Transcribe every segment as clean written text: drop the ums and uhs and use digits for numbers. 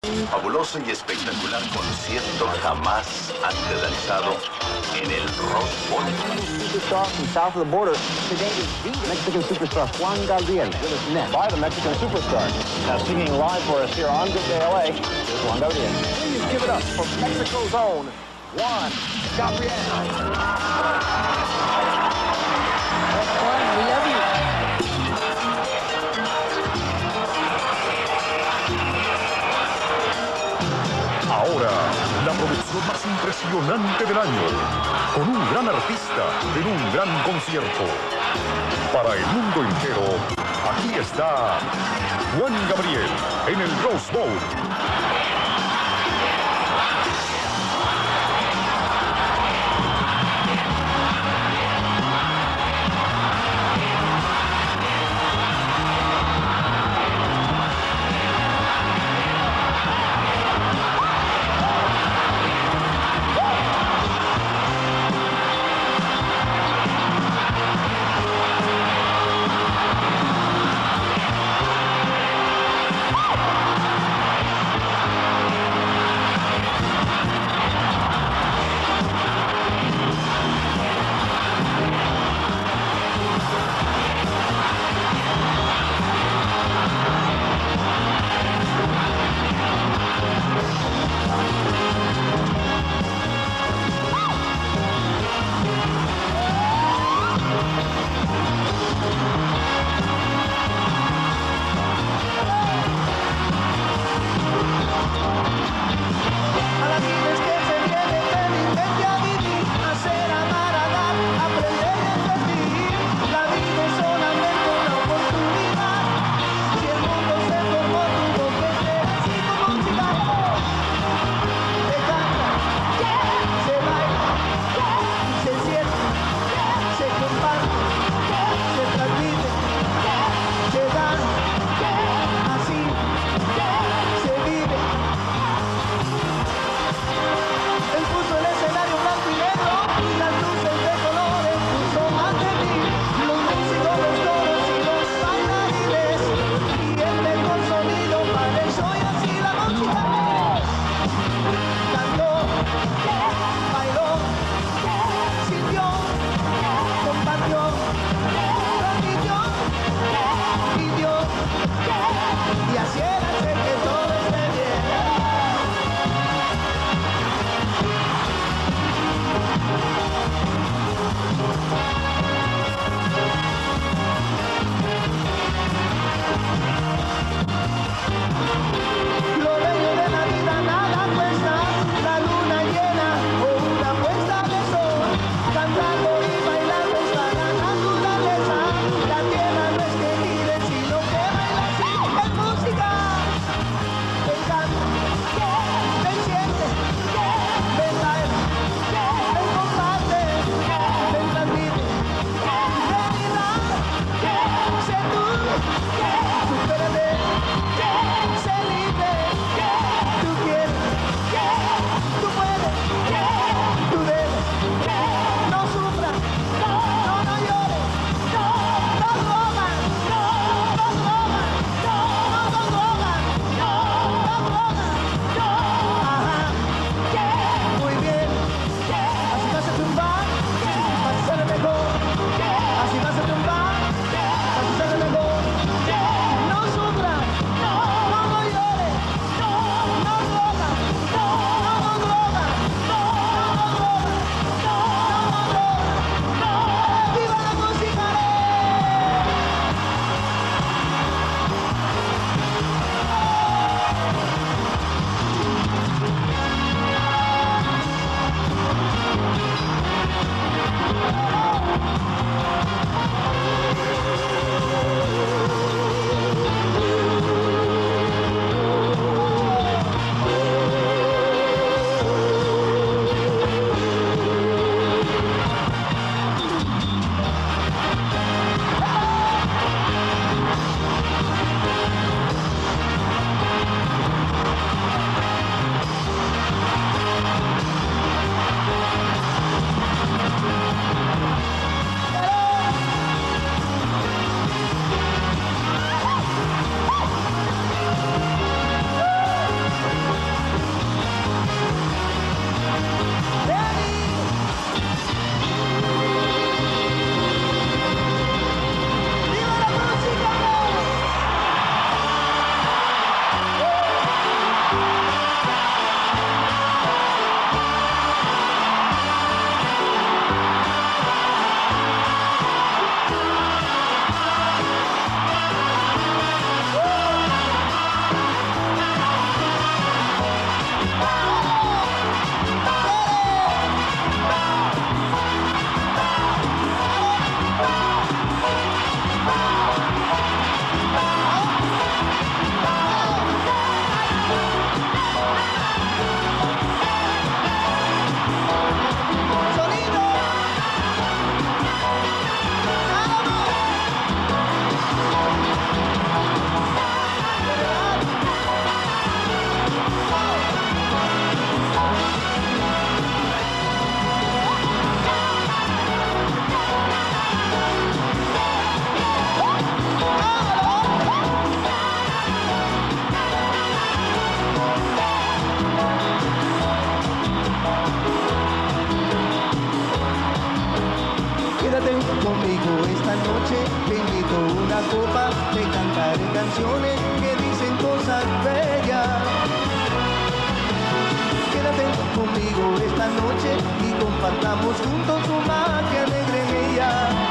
Fabuloso y espectacular concierto jamás antes realizado en el Rose Bowl. Superstar from south of the border. Today is the Mexican superstar Juan Gabriel with us next. By the Mexican superstar. Now singing live for us here on Good Day LA is Juan Gabriel. Please give it up for Mexico's own Juan Gabriel. Juan, we love you. Ahora, la producción más impresionante del año, con un gran artista en un gran concierto. Para el mundo entero, aquí está Juan Gabriel en el Rose Bowl. conmigo esta noche, te invito a una copa, te cantaré canciones que dicen cosas bellas. Quédate conmigo esta noche y compartamos juntos tu magia negra en ella.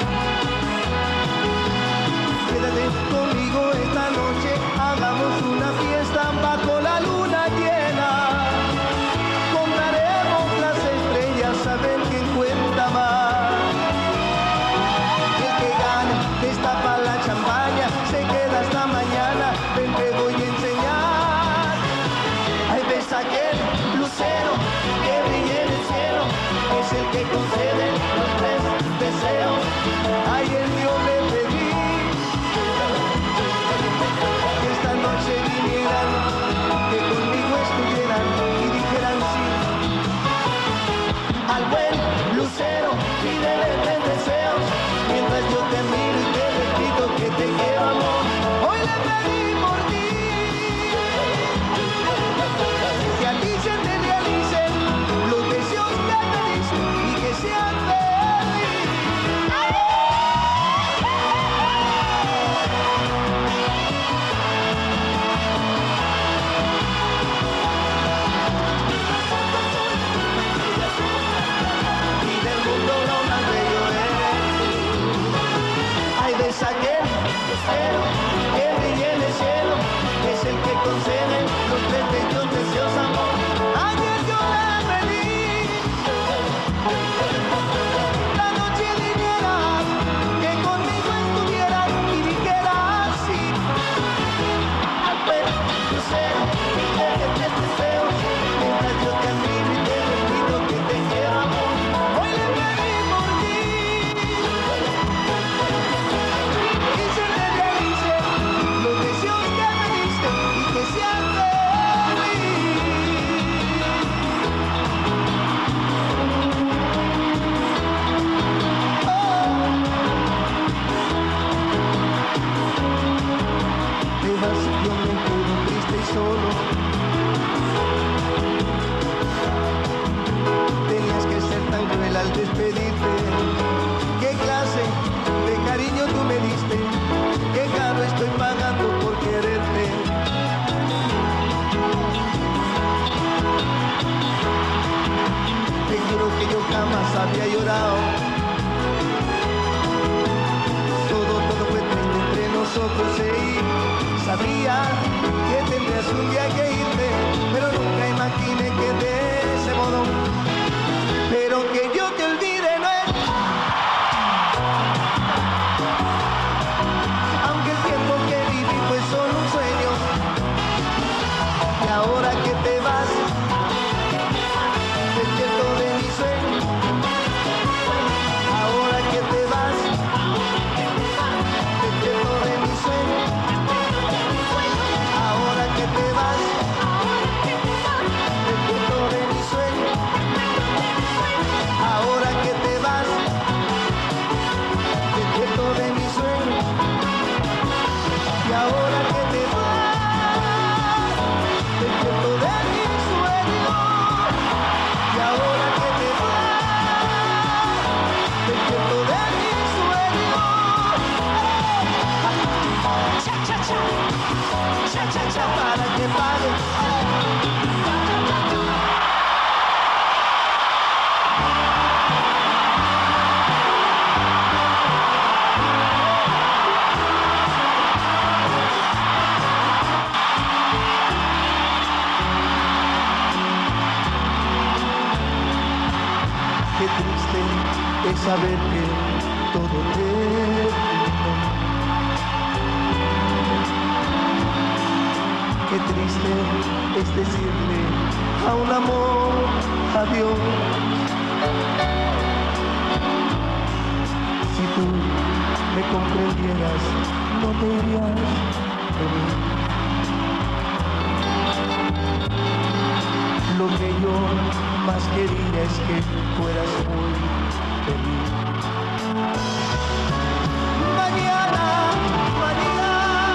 Quédate conmigo esta noche, hagamos una fiesta bajo la luna llena. Contaremos las estrellas a ver quién cuenta más. El que gana destapa la champaña, se queda hasta mañana, ven te voy a enseñar. Ay, ves aquel lucero que brilla en el cielo, es el que concede los 3 deseos. Ay, el Dios le pedí que esta noche vinieran, que conmigo estuvieran y dijeran sí. Al buen lucero pídele 3 deseos, mientras yo te miro y te repito que te quiero, amor. Hoy le pedí por ti, que a ti se te realicen los deseos que pediste y que sean feliz. Y del mundo lo más bello eres tú. Ay, ves aquel lucero que brilla en el cielo, es el que concede los 3 bellos deseos, amor. Ayer yo le pedí la noche vinieras, que conmigo estuvieras y dijeras sí. Al buen lucero pídele 3 deseos, mientras yo te admiro y te repito que te quiero, amor. Hoy le pedí por ti, y se te realicen los deseos que pediste y que sean feliz. Te vas, yo me quedo triste y solo. Tenías que ser tan cruel al despedirte. ¿Qué clase de cariño tú me diste? Qué caro estoy pagando por quererte. Te juro que yo jamás había llorado. Todo fue triste entre nosotros y sabía que tendrías un día que irte, pero nunca imaginé que de ese modo. Pero que yo te olvide no es, aunque el tiempo que viví fue solo un sueño. Y ahora que te vas, despierto de mi sueño. Ahora que te vas, despierto de mi sueño. Ahora que te vas, despierto de mi sueño. Ahora que te vas, despierto de mi sueño. Y ahora que te vas, despierto de mi sueño. Y ahora que te vas, despierto de mi sueño. Cha, cha, cha. Cha, cha, cha, para que pague. Qué triste es saber que todo terminó. Qué triste es decirle a un amor adiós. Si tú me comprendieras, no te irías de mí. Lo que yo más quería es que fueras muy feliz. Mañana, mañana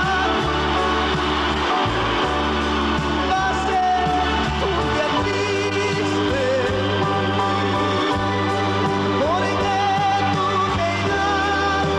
va a ser un día triste, porque tú te irás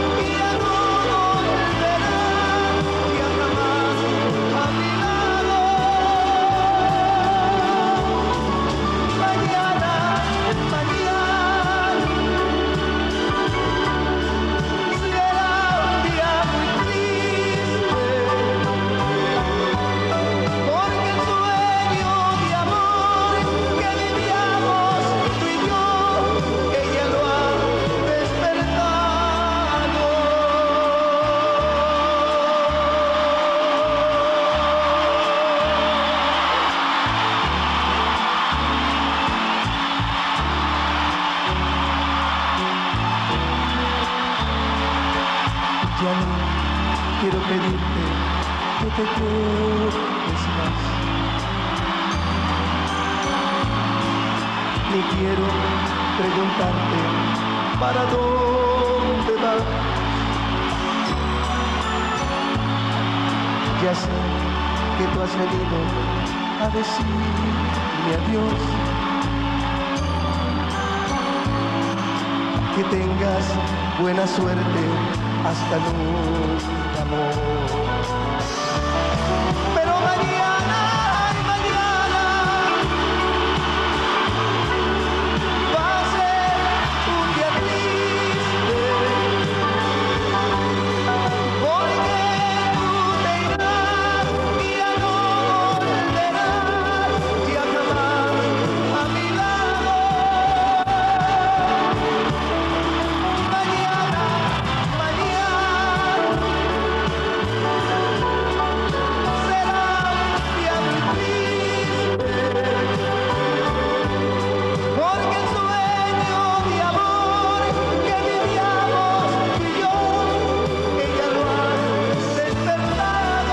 pedirte que te quedes más. Ni quiero preguntarte para dónde vas. Ya sé que tú has venido a decirme adiós. Que tengas buena suerte, hasta nunca, amor. Pero mañana, ay, mañana va a ser un día triste, porque tú te irás y ya no volverás ya jamás a mi lado. Mañana, mañana será un día muy triste, porque el sueño de amor que vivíamos tú y yo, que ya lo has despertado.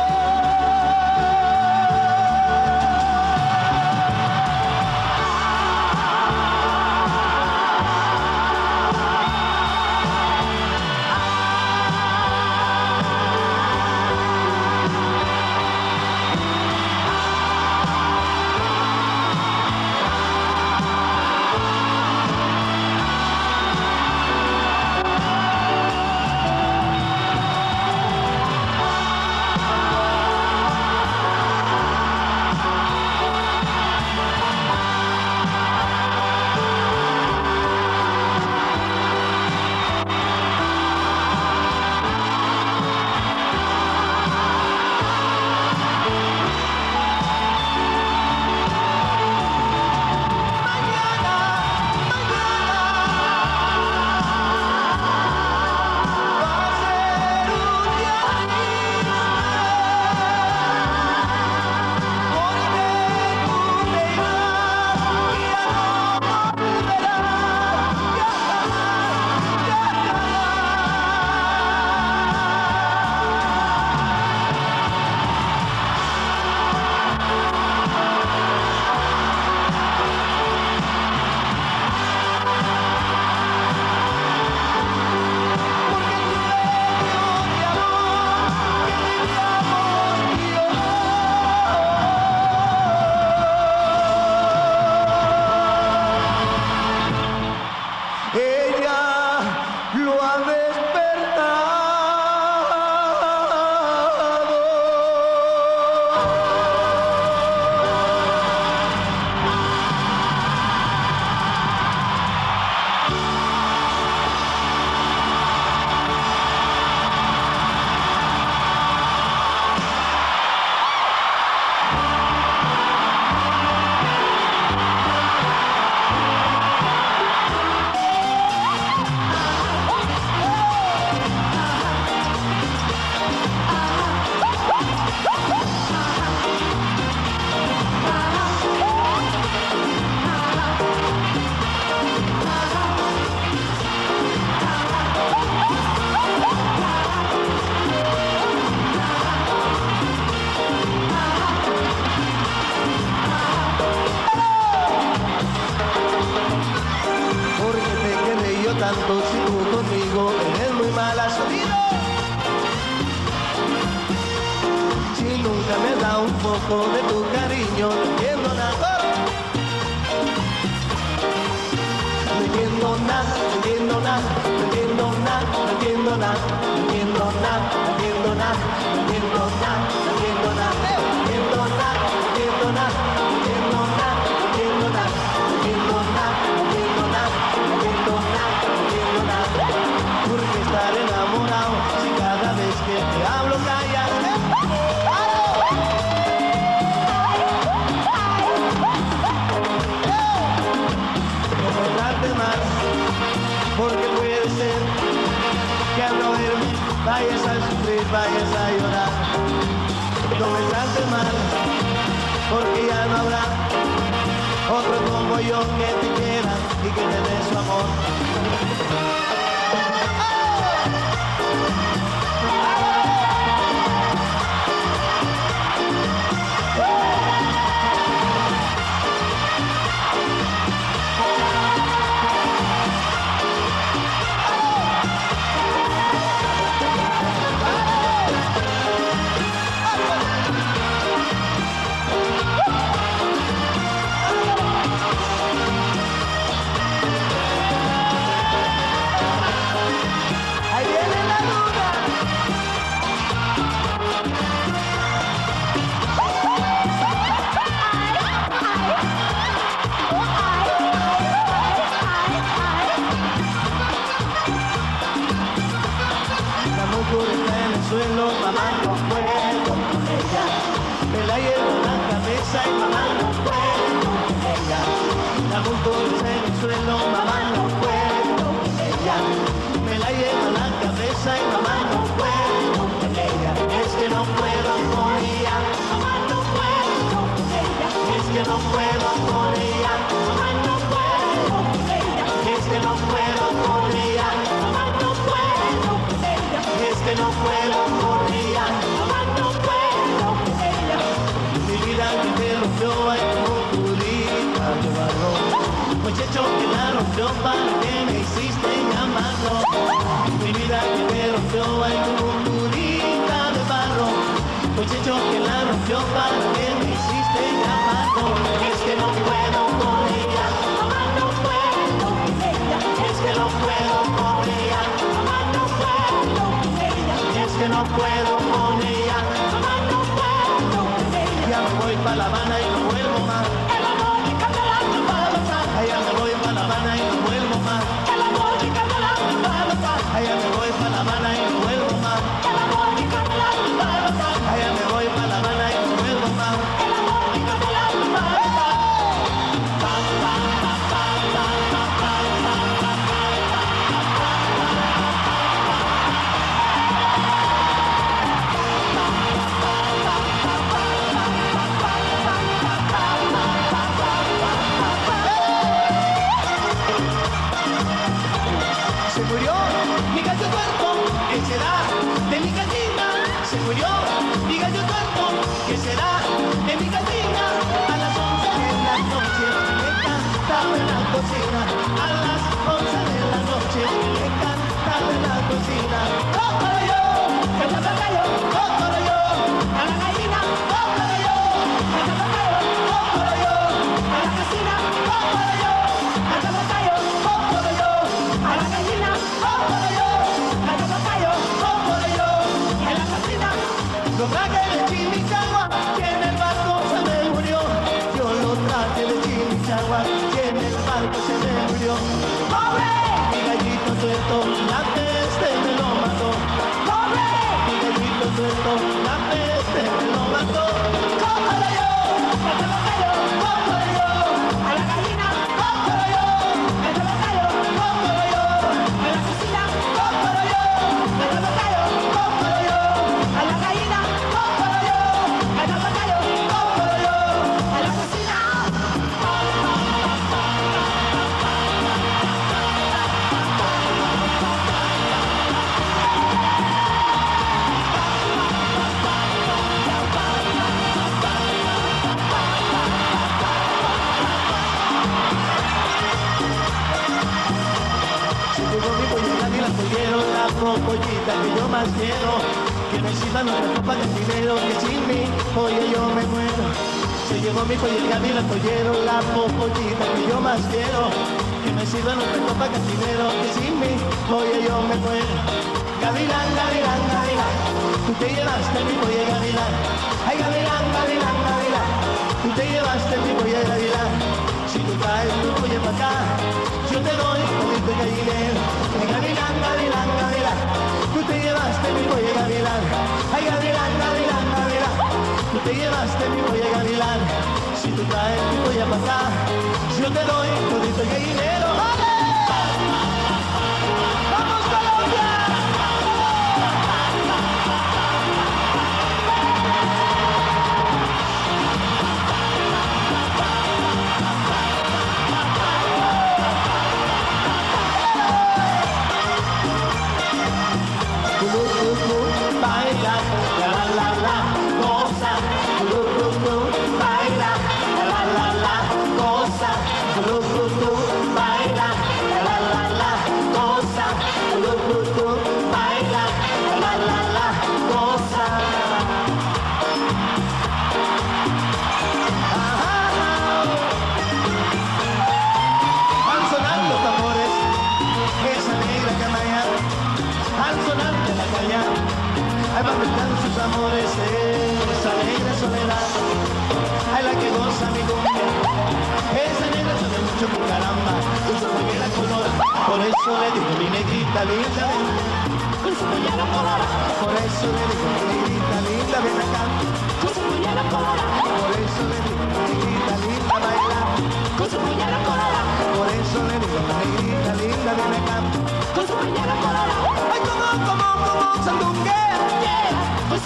Ella lo ha despertado. Porque te quedé yo tanto si tú conmigo eres muy mala sonido. Si nunca me da un poco de tu cariño, no entiendo nada. No entiendo nada, no entiendo nada, no entiendo nada, no entiendo nada, no entiendo nada, no entiendo nada, no entiendo nada, no entiendo nada, no entiendo nada, no entiendo nada, no entiendo nada, no entiendo nada, no entiendo nada, no entiendo nada, no entiendo nada, no entiendo nada. Porque estar enamorado si cada vez que te hablo callas. No me trates mal, porque puede ser que al no verme vayas a sufrir, vayas a llorar. No me trates mal, porque ya no habrá otro como yo que te quiera y que te dé su amor. suelo, mamá, no puedo con ella. Me la llevo a la cabeza y mamá, no puedo con ella. Es que no puedo con ella, mamá, no puedo con ella. Es que no puedo con ella, mamá, no puedo con ella. Es que no puedo con ella, mamá, no puedo con ella. Es que no puedo con ella, mamá, no puedo con ella. Mi vida que te rompió ahí como purita de barro. Muchacho que la rompió, ¿para qué me hiciste llamarlo? Mi vida que te rompió ahí como purita de barro. Muchacho que la rompió, ¿para qué me hiciste llamarlo? Es que no puedo con ella, mamá, no puedo con ella. Es que no puedo con ella, mamá, no puedo con ella. Es que no puedo con ella, mamá, no puedo con ella. Ya me voy pa' La Habana y no vuelvo más. El amor y Catalán para matar. Allá me voy pa' La Habana y no vuelvo más. El amor y Catalán para matar. Allá me voy pa' La Habana y no vuelvo más. El amor y Catalán para matar. Allá me voy pa' La Habana y no vuelvo más. El amor y Catalán para matar. Se murió mi gallo tuerto, ¿qué será de mi gallina? Se murió mi gallo tuerto, ¿qué será de mi gallina? A las 11 de la noche me cantaba en la cocina. A las 11 de la noche me cantaba en la cocina. ¡Cócoro yo! ¡Cantaba gallo! ¡Cócoro yo! ¡A la gallina! ¡Cócoro yo! ¡Cantaba gallo! ¡Cócoro yo! ¡A la cocina! ¡Cócoro yo! ¡Cantaba gallo! ¡Cócoro yo! ¡A la gallina! ¡Cócoro yo! ¡Cantaba gallo! ¡Cócoro yo! ¡En la cocina! Lo traje de Chimichagua, que en el barco se me murió. Yo lo traje de Chimichagua, que en el barco se me murió. ¡Pobre! Mi gallito tuerto, la peste me lo mató. ¡Pobre! Mi gallito tuerto, la peste me lo mató. ¡Cócoro yo! ¡Cantaba gallo! ¡Cócoro yo! ¡A la gallina! ¡Cócoro yo! ¡Cantaba gallo! ¡Cócoro yo! ¡En la cocina! ¡Cócoro yo! ¡Cantaba gallo! ¡Cócoro yo! ¡A la gallina! ¡Cócoro yo! ¡Cantaba gallo! ¡Cócoro yo! ¡A la cocina! Se llegó mi pollera y la pollero, la pollita que yo más quiero. Que me sirvan otra copa de dinero, que sin mí, oye, yo me muero. Se llegó mi pollera y la pollero, la pollita que yo más quiero. Que me sirvan otra copa de dinero, que sin mí, oye, yo me muero. Gavilán, gavilán, gavilán, tú te llevaste mi polla gavilán. Ay, gavilán, gavilán, gavilán, tú te llevaste mi polla gavilán. Si tú traes tu polla para acá, yo te doy todito el gallinero. Ay, gavilán, gavilán, gavilán, tú te llevaste mi polla gavilán. Ay, gavilán, gavilán, gavilán, tú te llevaste mi polla gavilán. Si tú traes tu polla para acá, yo te doy todito el gallinero. ¡Vale! ¡Vamos, Colombia! Baila, la la la la, goza, baila, la la la, goza, baila, la la la, goza, baila, la la la, goza. Van sonando tambores, esa negra canalla, van sonando la calle. Ahí van gritando sus amores, esa negra soledad. Ay, la que goza mi cumbia. Esa negra sabe mucho que caramba, con su pollera color. Por eso le digo mi negrita linda, ven. Con su pollera color. Por eso le digo mi negrita linda, ven acá. Con su pollera color. Por eso le digo mi negrita linda, baila. Con su pollera color. Por eso le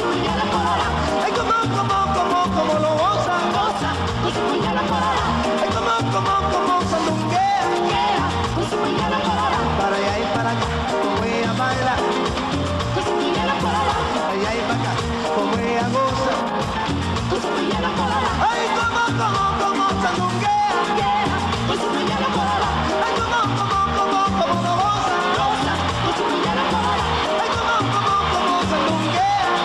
Ay, como lo goza, ay, como sandunguea, para allá y para acá, como ella baila, allá y para acá, como ella goza, ay, como sandunguea, ay, como lo goza, ay, como sandunguea.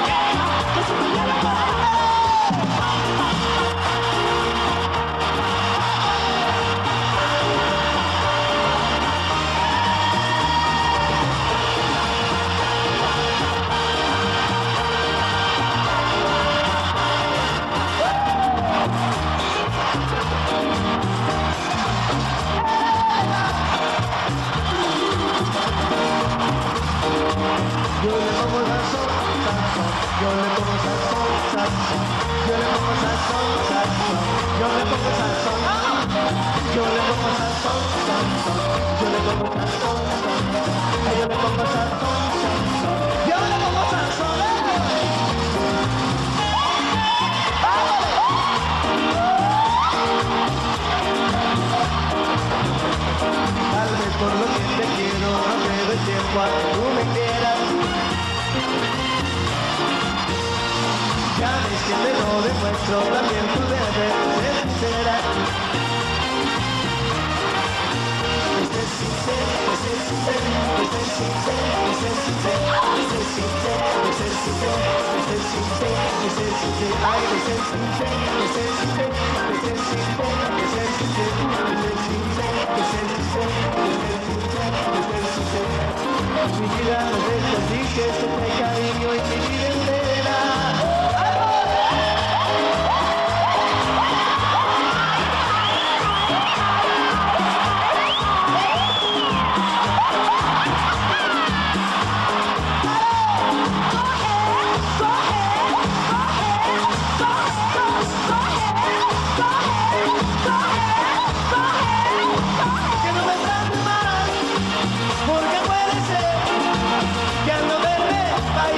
Yo le pongo sazón, sazón, yo le pongo sazón, sazón, yo le pongo sazón, sazón, yo le pongo sazón, yo le pongo sazón, sazón, yo le pongo sazón, sazón, yo le pongo sazón, sazón, yo le pongo sazón, tal vez por lo que te quiero no creo el tiempo a que tú me quieras. Ya ves que te lo demuestro, también tú debes ser sincera. Ser sincera, ser sincera, ser sincera, ser sincera, ser sincera, ser sincera, ser sincera, ser sincera, ay, ser sincera, ser sincera, ser sincera, ser sincera, ser sincera, ser sincera, ser sincera. Mi vida no es así que se te cariño y mi vida entera. Que no me trate mal, porque puede ser que al no verme vaya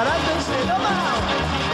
parándose la mano.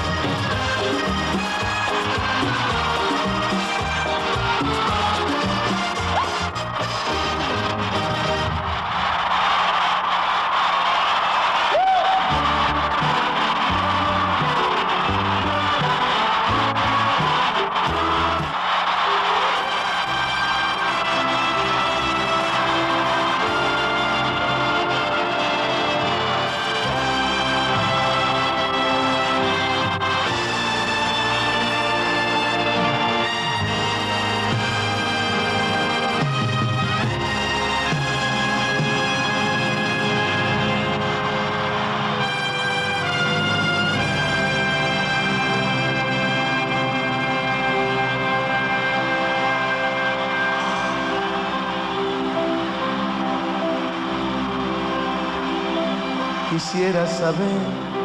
Quisiera saber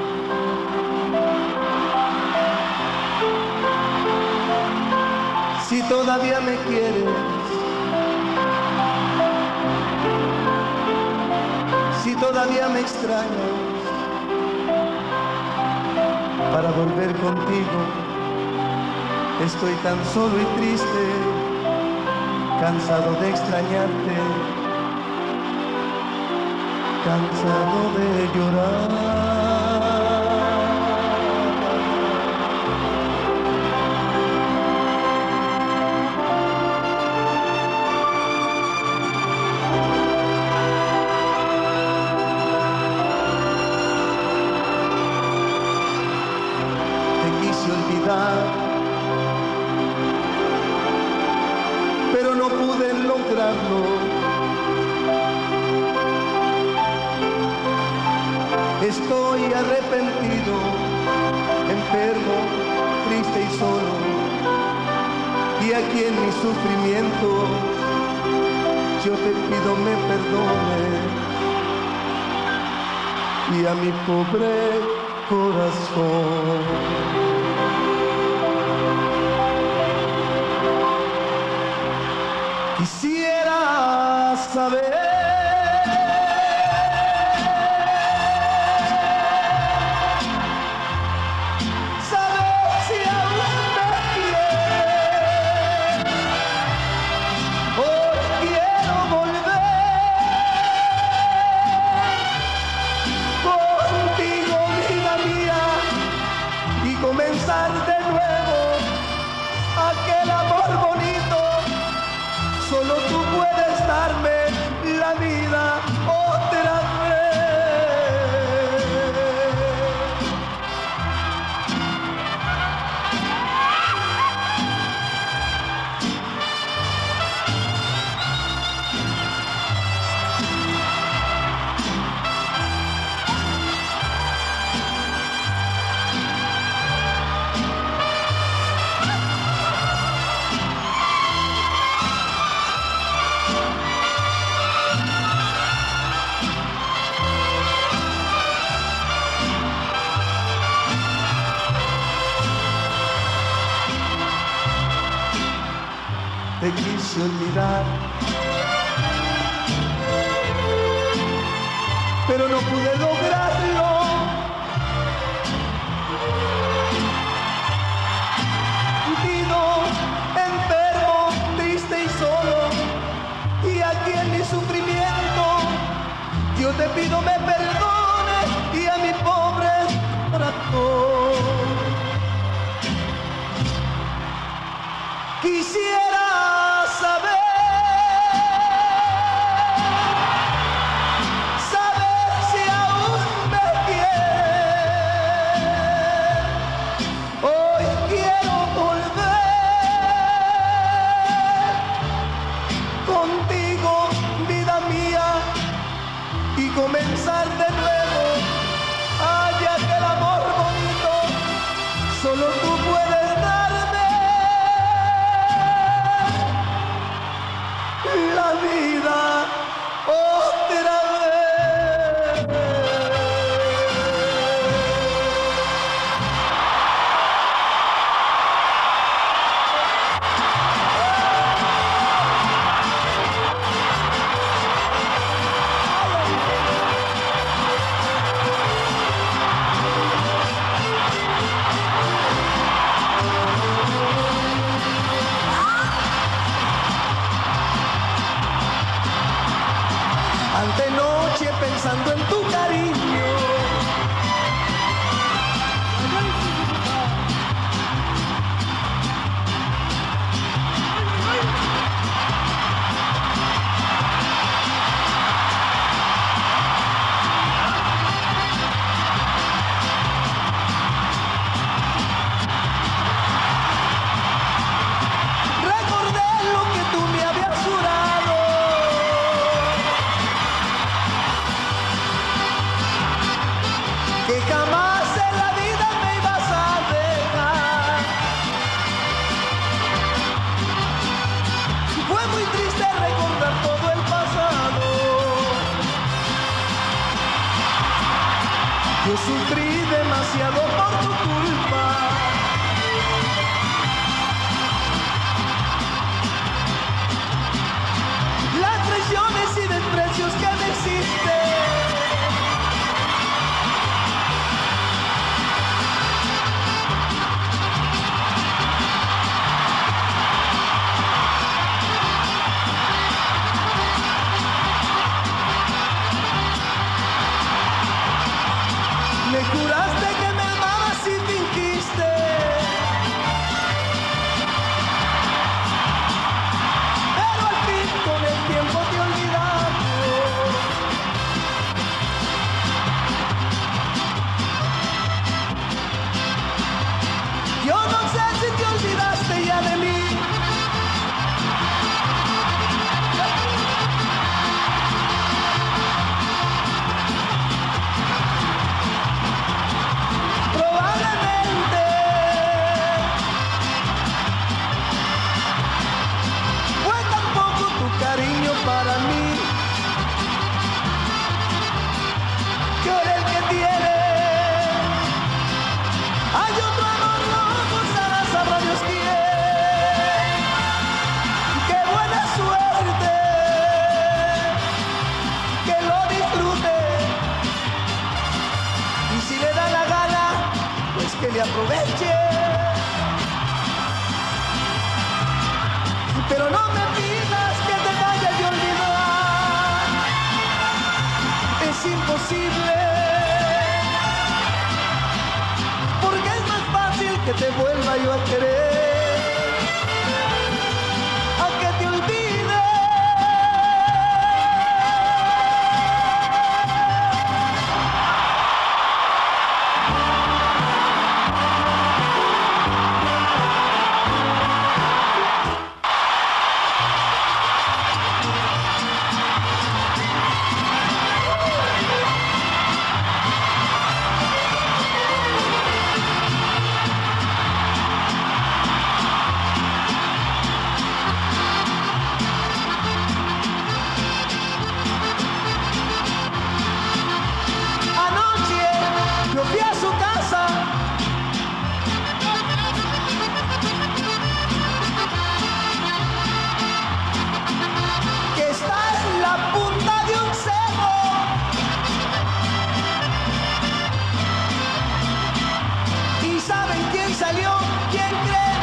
si todavía me quieres, si todavía me extrañas, para volver contigo. Estoy tan solo y triste, cansado de extrañarte, cansado de llorar. Te quise olvidar, pero no pude lograrlo. Estoy arrepentido, enfermo, triste y solo, y aquí en mi sufrimiento yo te pido me perdones, y a mi pobre corazón. Quisiera saber si aún me quieres. Hoy quiero volver contigo, vida mía, y comenzar de nuevo aquel amor bonito. Solo tú puedes darme la vida otra vez. Te quise olvidar, pero no pude lograrlo. Vivo enfermo, triste y solo, y aquí en mi sufrimiento yo te pido me perdones, y a mi pobre corazón. Quisiera saber si aún Yo sufrí demasiado por tu culpa. Las traiciones y desprecios que me hiciste. Me juraste que me amabas y fingiste. Pero al fin con el tiempo te olvidaste. Yo no sé si te olvidaste ya de mí. Probablemente fue tan poco tu cariño para mí, que ahora el que tiene hay otro amor, no gozarás, sabrá Dios quién. Qué buena suerte, que lo disfrute, y si le da la gana, pues que le aproveche. Pero no me pidas que te vayas de olvidar, es imposible, porque es más fácil que te vuelva yo a querer, a que te olvide. Anoche yo fui a su casa que está en la punta de un cerro, y ¿saben quién salió? ¿Quién cree?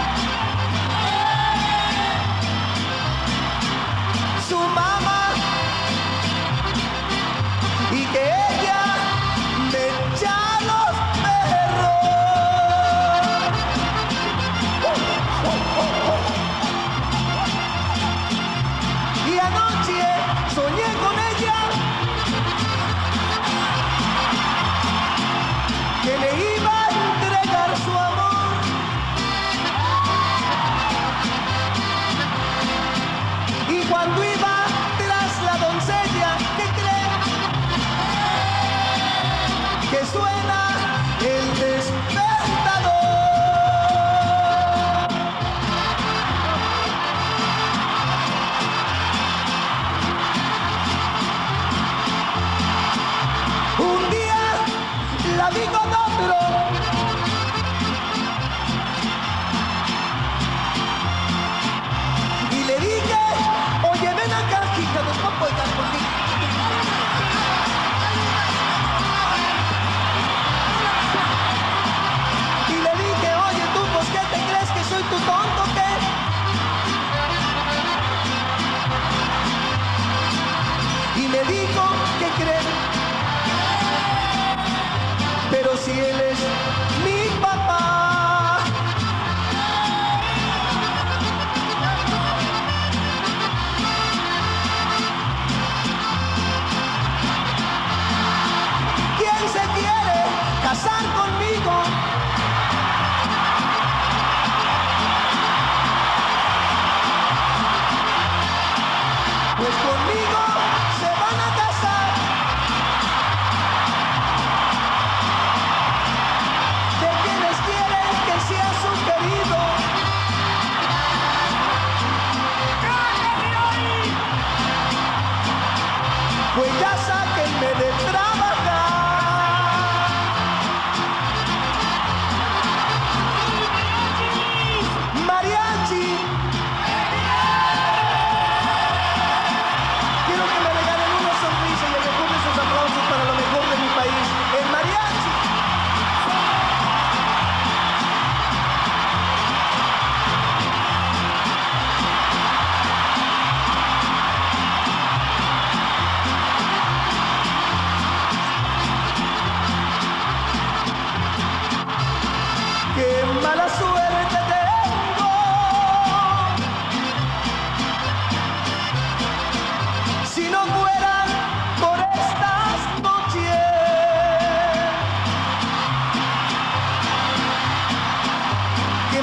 Su mamá, y que ella me echa a los perros. Y anoche soñé con ella, que me iba a entregar su amor. Y cuando iba tras la doncella, ¿qué creen? Que suena el despertador. Un día la vi con otro, y le dije, oye, ven acá, hija, nos vamos a bailar conmigo. Y le dije, oye, tú, pues, ¿qué te crees? ¿Que soy tu tonto, qué? Y me dijo, ¿qué crees? Pero si él es mi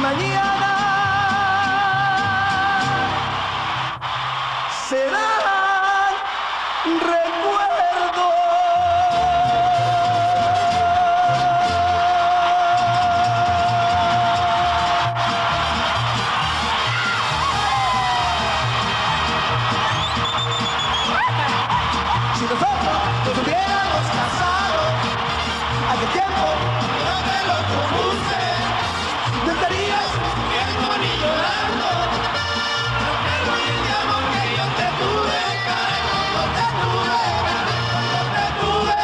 mañana serán recuerdos. Si nosotros nos hubiéramos casado hace tiempo, yo te lo propuse, no estarías sufriendo ni llorando. No tengo ni el amor que yo te tuve, caray, cuando te tuve, caray, cuando te tuve.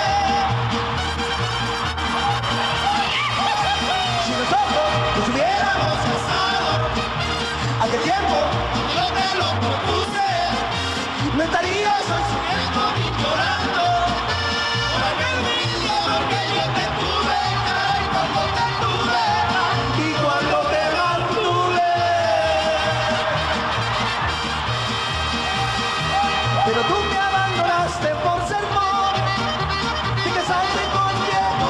Si nosotros nos hubiéramos casado hace tiempo, yo te lo propuse, no estarías sufriendo ni llorando. Por aquel mismo amor que yo te tuve, caray, cuando te tuve y cuando te mantuve. Pero tú me abandonaste por ser pobre, te casaste con viejo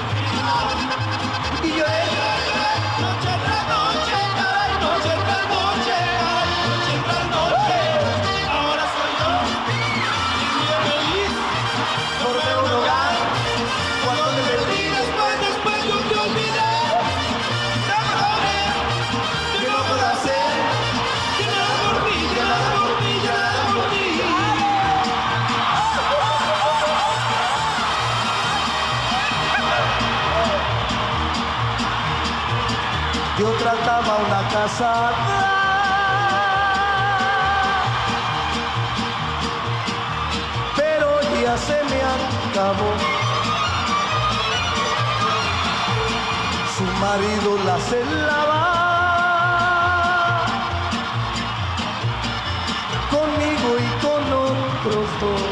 y lloré noche tras noche, caray, noche tras noche, caray, noche tras noche. Ahora soy yo, y feliz por ver un hogar. Cuando te perdí, después yo te olvidé. Perdóname, que no puedo hacer, que nada por mí, que nada por mí, que nada por mí. Yo trataba una casada, pero ya se me acabó. Su marido la celaba, conmigo y con otros dos.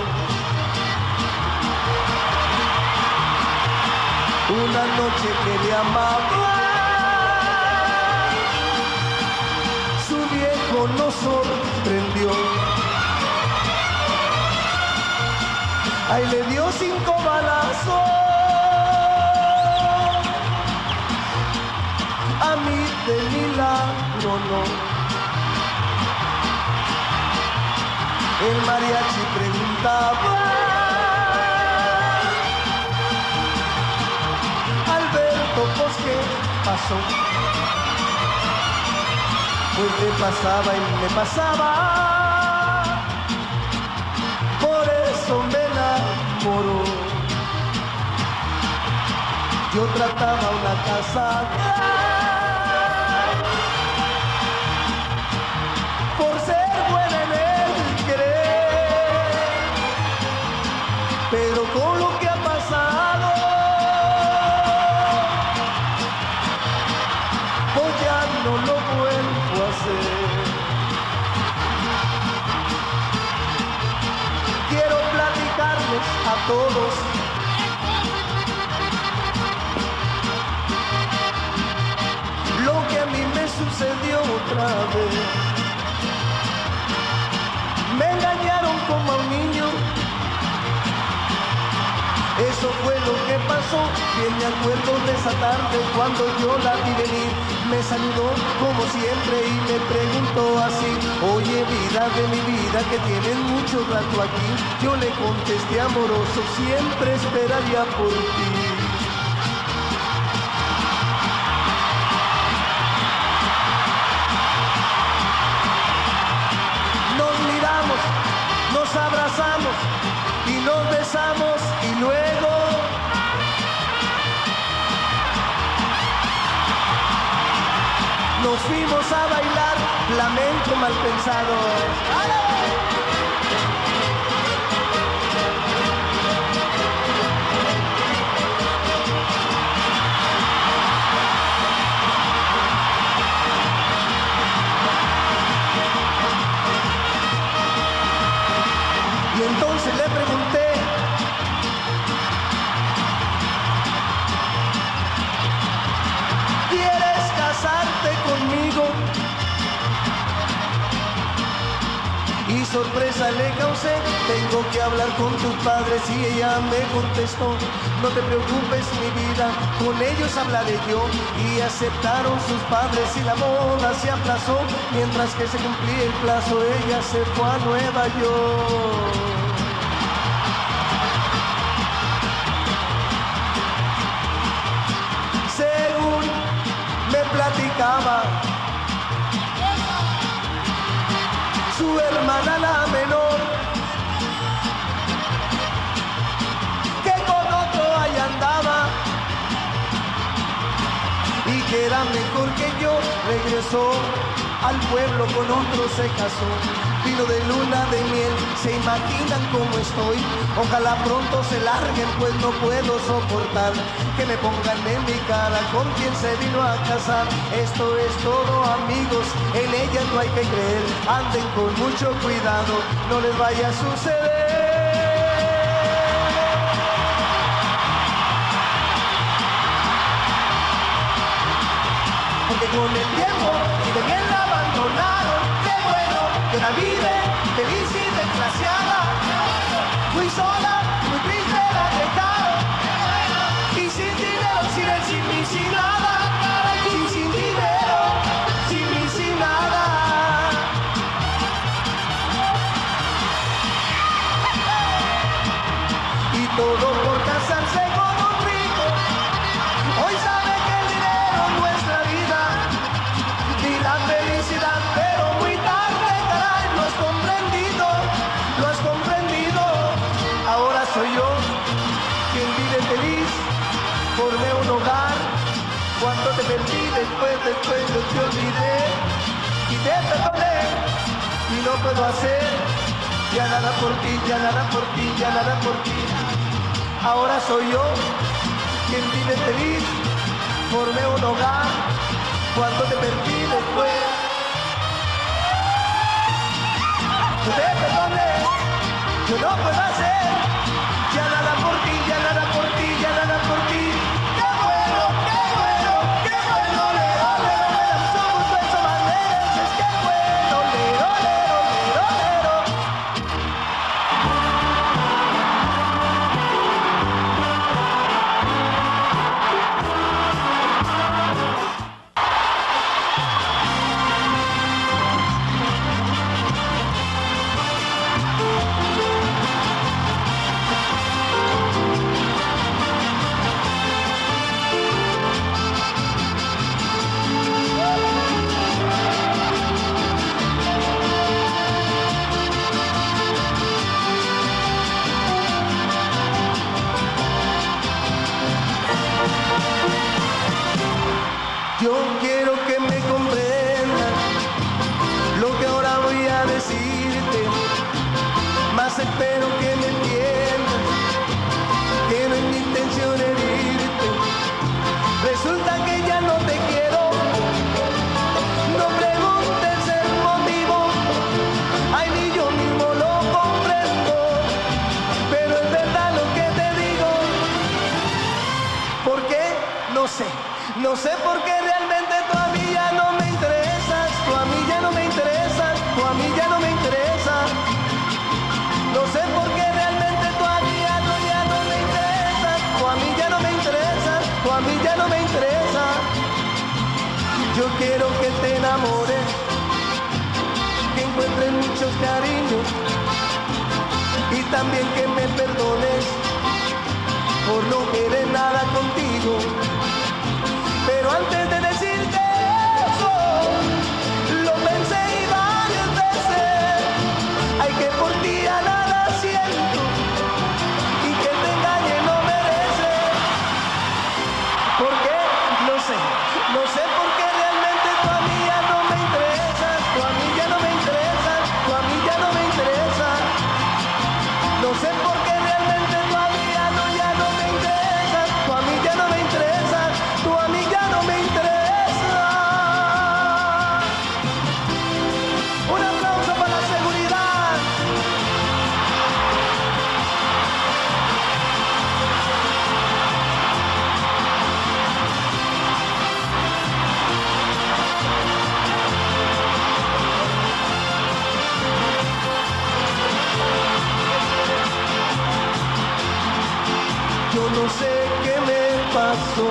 Una noche que le amaba, su viejo nos sorprendió. Ahí le dio 5 balazos, a mí de milagro no. El mariachi preguntaba, Alberto, pues ¿qué pasó? Pues me pasaba y me pasaba, por eso me enamoró. Yo trataba una casa por ser buena en el querer, pero con lo que ha pasado, pues ya no lo vuelvo a hacer. Quiero platicarles a todos lo que a mí me sucedió otra vez. Me engañaron como a un niño, eso fue lo que pasó. Bien me acuerdo de esa tarde cuando yo la vi venir. Me saludó como siempre y me preguntó así: oye, vida de mi vida, que tienes mucho rato aquí. Yo le contesté amoroso: siempre esperaría por ti. Nos miramos, nos abrazamos y nos besamos y luego nos fuimos a bailar flamenco mal pensado. Y entonces le pregunté: ¿quieres casarte conmigo? Y sorpresa le causé. Tengo que hablar con tus padres y ella me contestó: no te preocupes mi vida, con ellos hablaré yo. Y aceptaron sus padres y la boda se aplazó. Mientras que se cumplía el plazo, ella se fue a Nueva York. Según me platicaba su hermana la menor, que con otro ahí andaba y que era mejor que yo. Regresó al pueblo, con otro se casó. Vino de luna de miel, se imaginan cómo estoy. Ojalá pronto se larguen, pues no puedo soportar que me pongan en mi cara con quien se vino a casar. Esto es todo, amigos, en ella no hay que creer. Anden con mucho cuidado, no les vaya a suceder. Porque con el tiempo de bien la abandonaron. Qué bueno que la vive feliz y desgraciada. Muy sola, muy triste la dejaron. Y sin dinero, sin él, sin mí, sin nada. Y sin dinero, sin mí, sin nada. Y todo por casarse con un rico. Hoy sabe que el dinero no es la vida ni la felicidad, pero muy tarde, caray, lo has comprendido, lo has comprendido. Ahora soy yo quien vive feliz, formé un hogar. Cuando te perdí, después yo te olvidé y te perdoné y no puedo hacer ya nada por ti, ya nada por ti, ya nada por ti. Ahora soy yo quien vive feliz, formé un hogar. Cuando te perdí después, yo te perdoné, yo no puedo hacer ya nada por ti, ya nada por ti, ya nada por ti. Qué bueno, qué bueno, qué bueno, lero, lero, me da mucho gusto eso más mereces. Qué bueno, lero, lero, lero, lero. Yo quiero que me comprendan lo que ahora voy a decirte, más espero que me entiendas, que no es mi intención herirte. Resulta que ya no te quiero, no preguntes el motivo, ay ni yo mismo lo comprendo, pero es verdad lo que te digo. ¿Por qué? No sé. No sé por qué realmente tú a mí ya no me interesas, tú a mí ya no me interesas, tú a mí ya no me interesas. No sé por qué realmente tú a mí ya no me interesas, tú a mí ya no me interesas, tú a mí ya no me interesas. Yo quiero que te enamores, que encuentres muchos cariños y también que me perdones por no querer nada contigo. Pero antes de decirte eso, lo pensé y varias veces. Ay, que por ti a nada siento y que te engañe no merece. ¿Por qué? No sé. No sé por qué realmente tú a mí ya no me interesas, tú a mí ya no me interesas, tú a mí ya no me interesas. No sé por qué realmente tú a mí ya no me interesas, tú a mí ya no me interesas.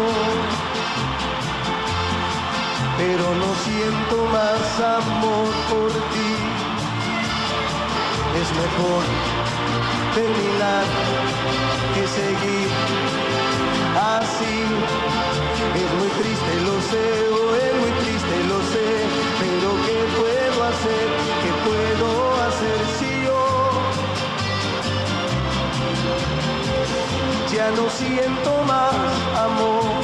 amor, pero no siento más amor por ti. Es mejor terminar que seguir así. Es muy triste, lo sé, oh, es muy triste, lo sé, pero ¿qué puedo hacer? ¿Qué puedo hacer si yo ya no siento más amor?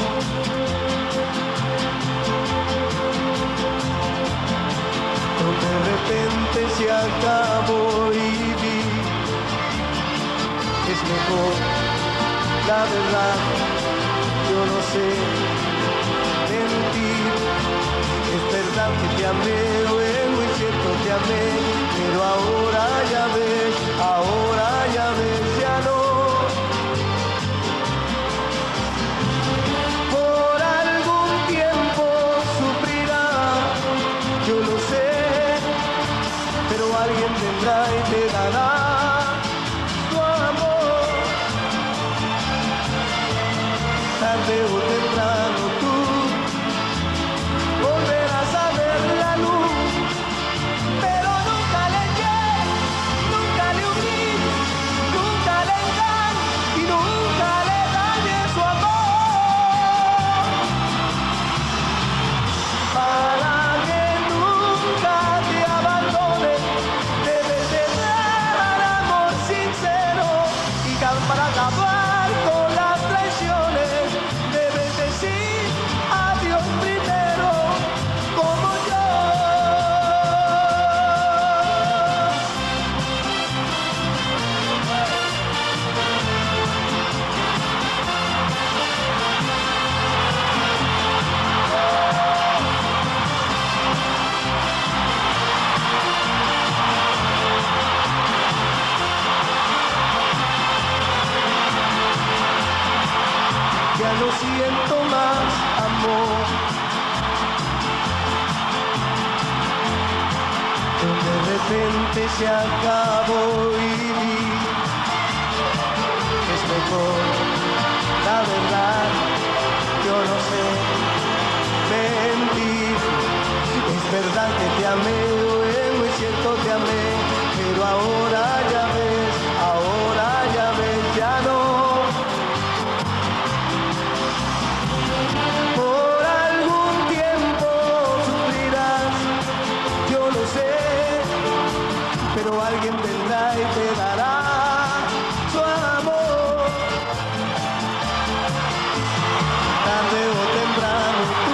De repente se acabó y vi, es mejor, la verdad, yo no sé mentir. Es verdad que te amé, o es muy cierto te amé, pero ahora ya ves, ya no. Por algún tiempo sufrirás, yo lo sé, pero alguien vendrá y te dará tu amor. Tarde o temprano tú volverás a ver la luz, pero nunca le llegues, nunca le humilles, nunca le engañes y nunca le dañes su amor. Para que nunca te abandone, debes de dar amor sincero, y para acabar con las traiciones debes decir adiós primero, como yo. Ya no siento más amor, de repente se acabó y vi, es mejor, la verdad, yo no sé mentir. Es verdad que te amé, o es muy cierto te amé, pero ahora ya ves, ya no. Por algún tiempo sufrirás, yo lo sé, pero alguien vendrá y te dará su amor. Tarde o temprano tú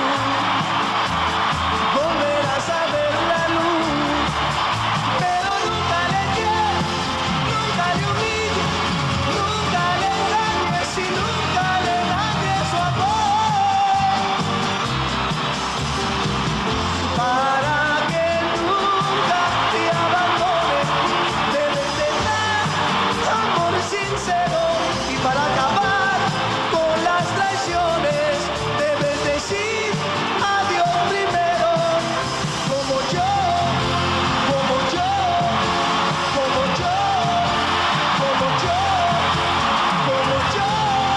volverás a ver la luz, pero nunca le llegues, nunca le humilles, nunca le engañes y nunca le dañes su amor. Para que nunca te abandone, debes de dar amor sincero, y para acabar con las traiciones debes decir adiós primero, como yo, como yo, como yo, como yo, como yo.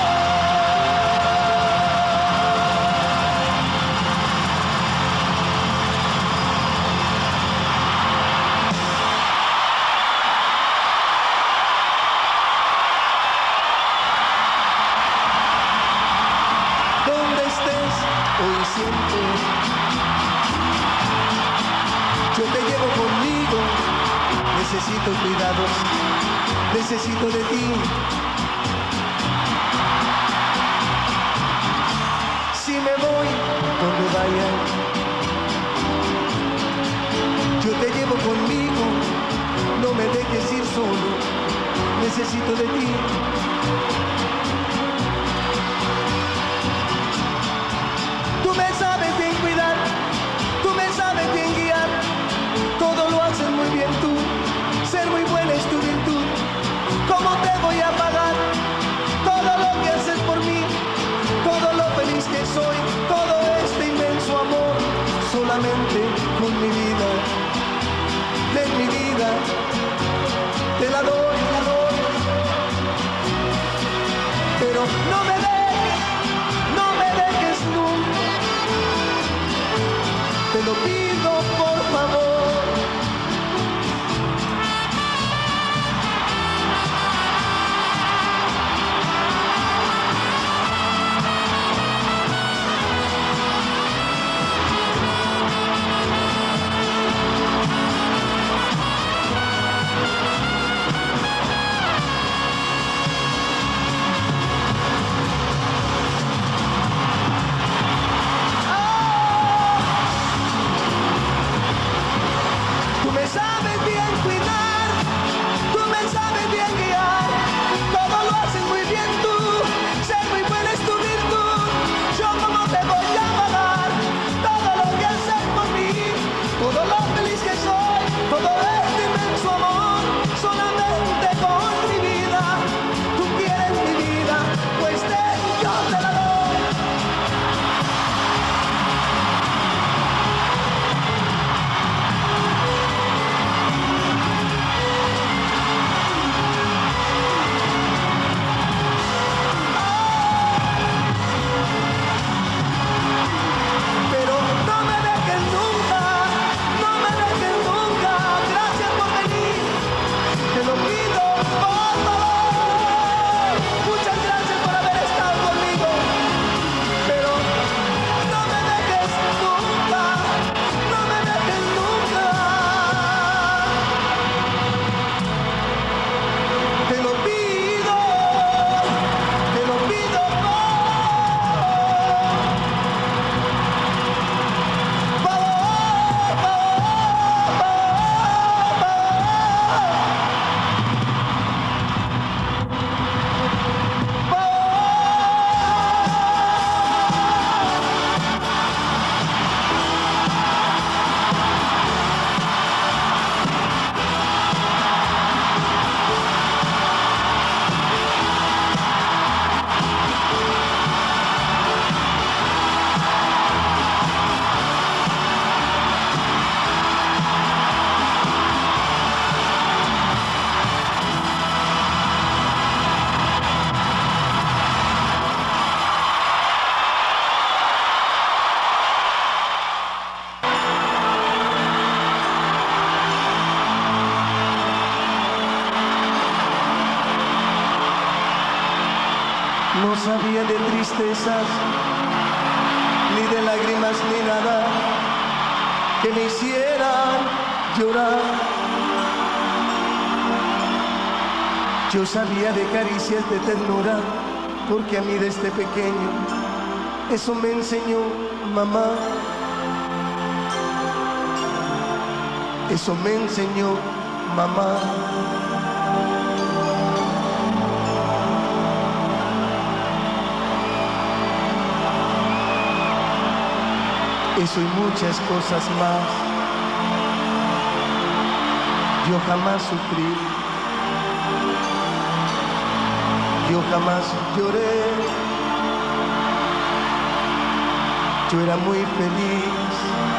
Donde estés hoy siempre, yo te llevo conmigo. Necesito cuidados, necesito de ti. Si me voy donde vaya, yo te llevo conmigo. No me dejes ir solo, necesito de ti. Tú me sabes bien cuidar, tú me sabes bien guiar, todo lo haces muy bien tú, ser muy buena es tu virtud. ¿Cómo te voy a pagar todo lo que haces por mí? Todo lo feliz que soy, todo este inmenso amor, solamente con mi vida, de mi vida, te la doy, pero no me dejes, no me dejes. tristezas, ni de lágrimas, ni nada que me hicieran llorar. Yo sabía de caricias, de ternura, porque a mí desde pequeño eso me enseñó mamá. Eso me enseñó mamá. Eso y muchas cosas más. Yo jamás sufrí. Yo jamás lloré. Yo era muy feliz.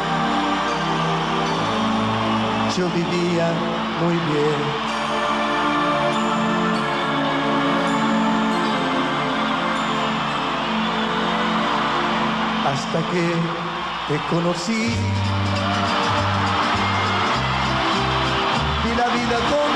Yo vivía muy bien. Hasta que te conocí, vi la vida con